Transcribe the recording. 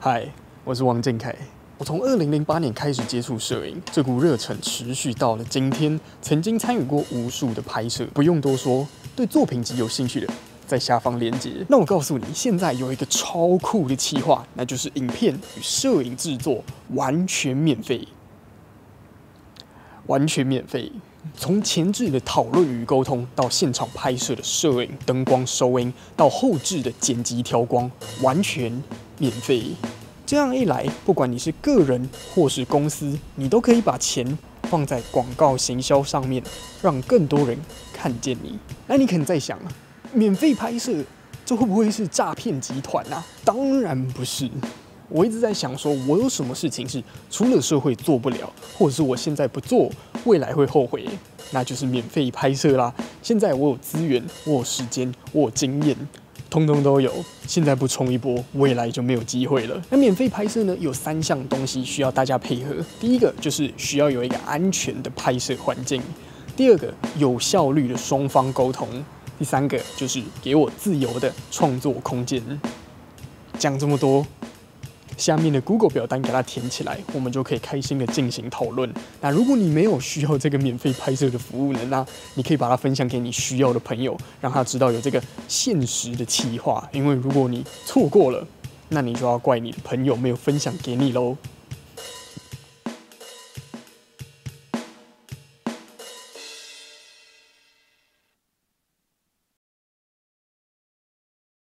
嗨，我是王建凯。我从2008年开始接触摄影，这股热忱持续到了今天。曾经参与过无数的拍摄，不用多说，对作品集有兴趣的，在下方连结。那我告诉你，现在有一个超酷的企划，那就是影片与摄影制作完全免费，完全免费。从前置的讨论与沟通，到现场拍摄的摄影、灯光、收音，到后置的剪辑调光，完全免费。这样一来，不管你是个人或是公司，你都可以把钱放在广告行销上面，让更多人看见你。那你可能在想，免费拍摄，这会不会是诈骗集团啊？当然不是。我一直在想说，我有什么事情是除了社会做不了，或者是我现在不做，未来会后悔，那就是免费拍摄啦。现在我有资源，我有时间，我有经验，通通都有。现在不冲一波，未来就没有机会了。那免费拍摄呢，有3项东西需要大家配合。第一个就是需要有一个安全的拍摄环境，第二个有效率的双方沟通，第三个就是给我自由的创作空间。讲这么多，下面的 Google 表单给它填起来，我们就可以开心的进行讨论。那如果你没有需要这个免费拍摄的服务呢，那你可以把它分享给你需要的朋友，让他知道有这个限时的企划。因为如果你错过了，那你就要怪你的朋友没有分享给你喽。